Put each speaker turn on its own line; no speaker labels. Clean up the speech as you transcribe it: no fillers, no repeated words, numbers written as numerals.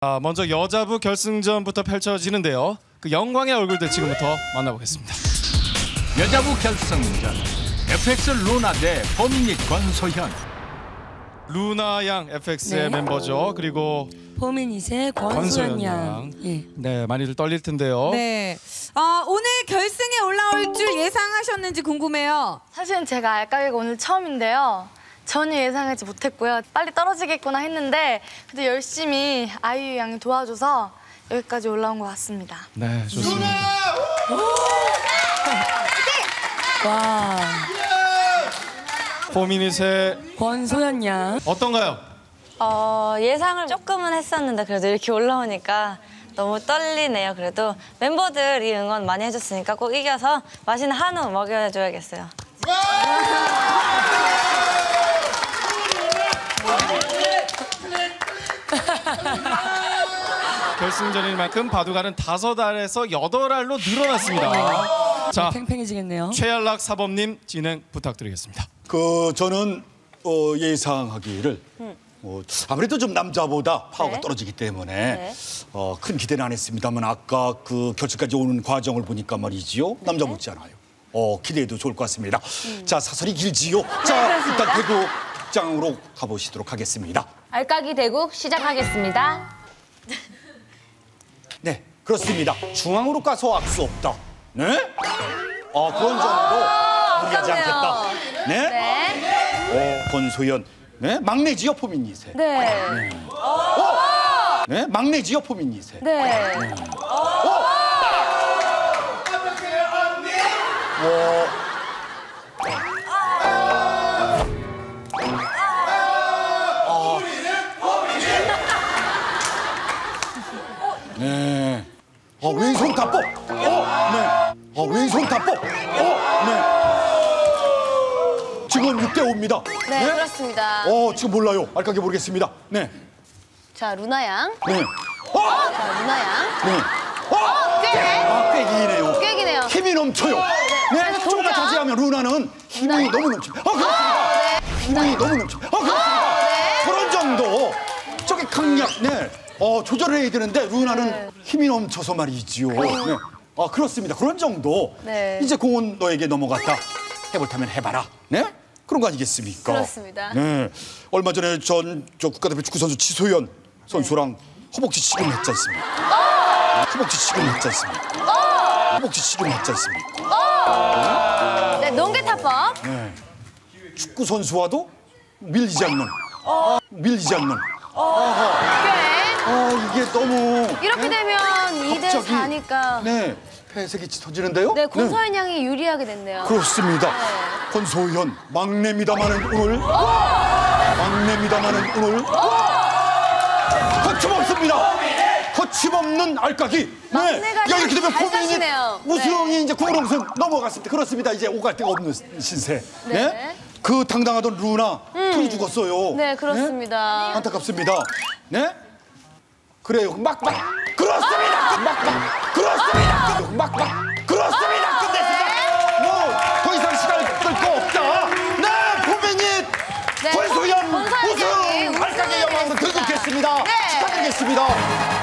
먼저 여자부 결승전부터 펼쳐지는데요. 그 영광의 얼굴들 지금부터 만나보겠습니다.
여자부 결승전 FX 루나 대 범인이 권소현.
루나 양 FX의 멤버죠. 그리고
범인이세 권소현 양. 예.
네, 많이들 떨릴 텐데요.
네. 오늘 결승에 올라올 줄 예상하셨는지 궁금해요.
사실은 제가 알까기가 오늘 처음인데요. 전혀 예상하지 못했고요. 빨리 떨어지겠구나 했는데 그래도 열심히 아이유 양이 도와줘서 여기까지 올라온 것 같습니다.
네, 좋습니다.
와.
포미닛의
권소현 양.
어떤가요?
예상을 조금은 했었는데 그래도 이렇게 올라오니까 너무 떨리네요. 그래도 멤버들이 응원 많이 해줬으니까 꼭 이겨서 맛있는 한우 먹여줘야겠어요.
결승전인 만큼 바둑알은 5알에서 8알로 늘어났습니다. 자,
팽팽해지겠네요.
최연락 사범님 진행 부탁드리겠습니다.
저는 예상하기를 아무래도 좀 남자보다 파워가
네.
떨어지기 때문에
네.
큰 기대는 안 했습니다만 아까 그 결승까지 오는 과정을 보니까 말이지요. 남자 못지않아요. 기대해도 좋을 것 같습니다. 자, 사설이 길지요. 자,
그렇습니다.
일단 대국장으로 가보시도록 하겠습니다.
알까기 대국 시작하겠습니다.
네, 그렇습니다. 중앙으로 가서 알 수 없다. 네? 그런 정도 무리하지 않겠다. 네?
네.
권소연. 네, 막내지요, 포민이세.
네.
네, 막내지요, 포민이세.
네.
네. 왼손 타법. 네. 왼손 타법. 네. 지금 6대5입니다.
네, 그렇습니다.
지금 몰라요. 알까기 모르겠습니다. 네.
자, 루나 양.
네.
자, 루나 양.
네.
꽤!
꽤 이기네요.
꽤 기네요.
힘이 넘쳐요. 네.
그래서
조금만
동작.
자세하면 루나는 힘이 너무 넘칩니다. 그렇습니다. 힘이 너무 넘칩니다. 그렇습니다. 그런 정도. 저기 강약. 네. 조절을 해야 되는데 루나는 힘이 넘쳐서 말이지요. 네. 그렇습니다. 그런 정도.
네.
이제 공은 너에게 넘어갔다. 해볼타면 해봐라. 네? 그런 거 아니겠습니까?
그렇습니다.
네. 얼마 전에 저 국가대표 축구 선수 지소연 선수랑 허벅지 씨름 했지 않습니까? 허벅지 씨름 했지 않습니까? 허벅지 씨름 했지 않습니까?
네, 농개타법.
네. 축구 선수와도 밀리지 않는. 밀리지 않는. 이게 너무
이렇게 되면 2대
갑자기,
4니까.
네. 회색이 터지는데요?
네, 권소연 양이 유리하게 됐네요.
그렇습니다. 권소연 막내입니다마는 오늘 막내입니다마는 오늘 거침없습니다. 거침없는 알까기.
막내가
야, 이렇게 되면
잘
포민이
사시네요.
우승이 이제 구우렁선 넘어갔습니다. 그렇습니다. 이제 오갈 데가 없는 신세.
네.
그 당당하던 루나 풀이 죽었어요.
네, 그렇습니다.
안타깝습니다. 네? 그래요. 막막 그렇습니다. 막막 그렇습니다. 막막 그렇습니다. 끝냈습니다. 더 이상 시간을 끌 거 없다. 네, 포민이 권소연 우승 알까기 영광으로 등극했습니다. 축하드리겠습니다.